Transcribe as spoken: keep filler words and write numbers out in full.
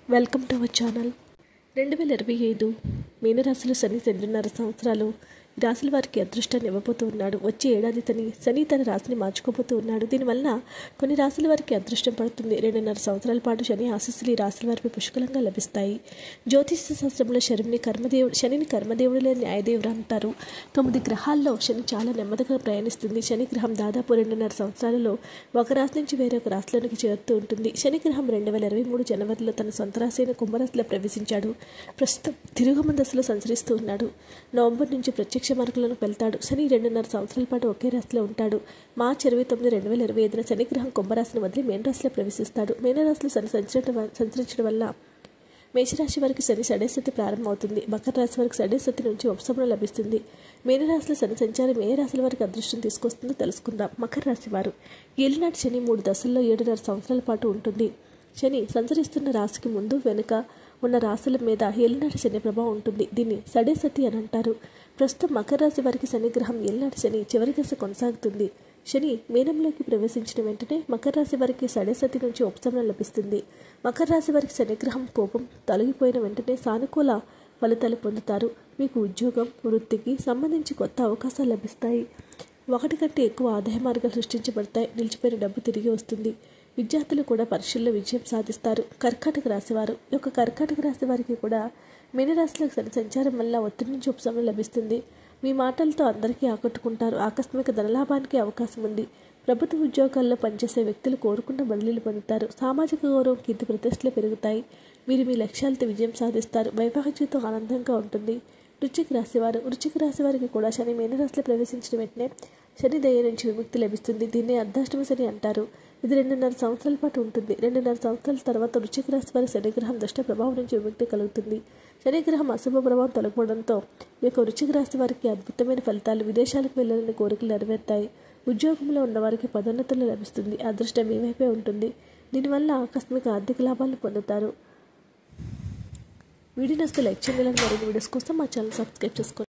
Welcome to our channel. రెండు వేల ఇరవై ఐదు మీనరాశిలో శని రెండున్నర సంవత్సరాలు ఈ రాశుల వారికి అదృష్టాన్ని ఇవ్వబోతూ ఉన్నాడు. వచ్చే ఏడాది తని శని తన రాశిని మార్చుకోబోతూ ఉన్నాడు. దీనివల్ల కొన్ని రాశుల వారికి అదృష్టం పడుతుంది. రెండున్నర సంవత్సరాల పాటు శని ఆశీస్సులు ఈ రాశుల వారికి పుష్కలంగా లభిస్తాయి. జ్యోతిష శాస్త్రంలో శనిని కర్మదేవుడు శనిని కర్మదేవుడు లేని న్యాయదేవుడు అంటారు. తొమ్మిది గ్రహాల్లో శని చాలా నెమ్మదిగా ప్రయాణిస్తుంది. శని గ్రహం దాదాపు రెండున్నర సంవత్సరాలలో ఒక రాశి నుంచి వేరొక రాశిలోనికి చేరుతూ ఉంటుంది. శని గ్రహం రెండు వేల ఇరవై మూడు జనవరిలో తన సొంత రాశి అయిన కుంభరాశిలో ప్రవేశించాడు. ప్రస్తుతం తిరుగుమ దశలో సంచరిస్తూ ఉన్నాడు. నవంబర్ నుంచి ప్రత్యక్ష మార్గంలోకి వెళ్తాడు. శని రెండున్నర సంవత్సరాల పాటు ఒకే రాశిలో ఉంటాడు. మార్చి ఇరవై తొమ్మిది రెండు వేల ఇరవై ఐదున శని గ్రహం కుంభరాశిని వదిలి మేనరాశిలో ప్రవేశిస్తాడు. మేనరాశిలో శని సంచరించడం సంచరించడం వల్ల మేషరాశి వారికి శని షడేస్థితి ప్రారంభమవుతుంది. మకర రాశి వారికి షడేస్థితి నుంచి ఉపశమనం లభిస్తుంది. మేనరాశిలో శని సంచారం ఏ రాశుల వారికి అదృష్టం తీసుకొస్తుందో తెలుసుకుందాం. మకర రాశి వారు ఏలినాటి శని మూడు దశల్లో ఏడున్నర సంవత్సరాల పాటు ఉంటుంది. శని సంచరిస్తున్న రాశికి ముందు వెనుక ఉన్న రాశుల మీద ఏలినాటి శని ప్రభావం ఉంటుంది. దీన్ని షడేస్థితి అని అంటారు. ప్రస్తుతం మకర రాశి వారికి శని గ్రహం ఏలినాటి శని చివరి దశ కొనసాగుతుంది. శని మీనంలోకి ప్రవేశించిన వెంటనే మకర రాశి వారికి షడేస్థితి నుంచి ఉపశమనం లభిస్తుంది. మకర రాశి వారికి శనిగ్రహం కోపం తొలగిపోయిన వెంటనే సానుకూల ఫలితాలు పొందుతారు. మీకు ఉద్యోగం, వృత్తికి సంబంధించి కొత్త అవకాశాలు లభిస్తాయి. ఒకటి కంటే ఎక్కువ ఆదాయ మార్గాలు సృష్టించబడతాయి. నిలిచిపోయిన డబ్బు తిరిగి వస్తుంది. విద్యార్థులు కూడా పరీక్షల్లో విజయం సాధిస్తారు. కర్కాటక రాశి వారు ఈ యొక్క కర్కాటక రాశి వారికి కూడా మీనరాశిలోకి శని సంచారం వల్ల ఒత్తిడి నుంచి ఉపశమనం లభిస్తుంది. మీ మాటలతో అందరికీ ఆకట్టుకుంటారు. ఆకస్మిక ధనలాభానికి అవకాశం ఉంది. ప్రభుత్వ ఉద్యోగాల్లో పనిచేసే వ్యక్తులు కోరుకున్న బదిలీలు పొందుతారు. సామాజిక గౌరవం, కీర్తి ప్రతిష్టలు పెరుగుతాయి. మీరు మీ లక్ష్యాలతో విజయం సాధిస్తారు. వైవాహిక జీవితం ఆనందంగా ఉంటుంది. వృశ్చిక రాశి వారు వృశ్చిక రాశి వారికి కూడా శని మీనరాశిలో ప్రవేశించిన వెంటనే శని దయ నుంచి విముక్తి లభిస్తుంది. దీన్ని అర్ధాష్టమ శని అంటారు. ఇది రెండున్నర సంవత్సరాల పాటు ఉంటుంది. రెండున్నర సంవత్సరాల తర్వాత వృశ్చిక రాశి వారి శనిగ్రహం దుష్ట ప్రభావం నుంచి విముక్తి కలుగుతుంది. శనిగ్రహం అశుభ ప్రభావం తొలగిపోవడంతో ఈ యొక్క వృశ్చిక రాశి వారికి అద్భుతమైన ఫలితాలు, విదేశాలకు వెళ్ళాలని కోరికలు నెరవేరుతాయి. ఉద్యోగంలో ఉన్నవారికి పదోన్నతులు లభిస్తుంది. అదృష్టం మీ వైపే ఉంటుంది. దీనివల్ల ఆకస్మిక ఆర్థిక లాభాలను పొందుతారు. వీడియో నచ్చితే లైక్ చేయాలని, మరిన్ని వీడియోస్ కోసం మా ఛానల్ సబ్స్క్రైబ్ చేసుకోండి.